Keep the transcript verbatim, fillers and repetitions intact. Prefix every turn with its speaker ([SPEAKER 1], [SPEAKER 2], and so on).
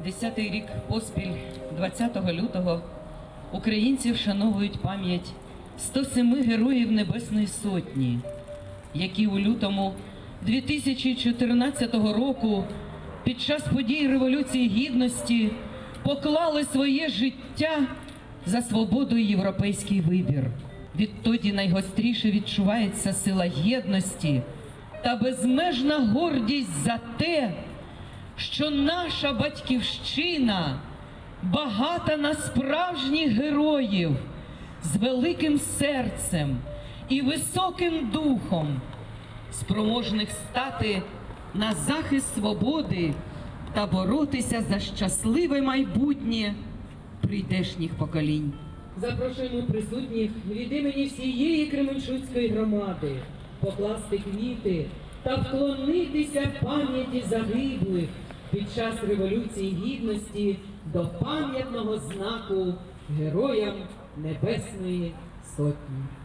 [SPEAKER 1] Десятий рік поспіль, двадцятого лютого, українці вшановують пам'ять сто семи героїв Небесної Сотні, які у лютому дві тисячі чотирнадцятого року під час подій Революції Гідності поклали своє життя за свободу і європейський вибір. Відтоді найгостріше відчувається сила єдності та безмежна гордість за те, що наша батьківщина багата на справжніх героїв з великим серцем і високим духом, спроможних стати на захист свободи та боротися за щасливе майбутнє прийдешніх поколінь.
[SPEAKER 2] Запрошуємо присутніх від імені всієї Кременчуцької громади покласти квіти та вклонитися пам'яті загиблих під час Революції Гідності до пам'ятного знаку Героям Небесної Сотні.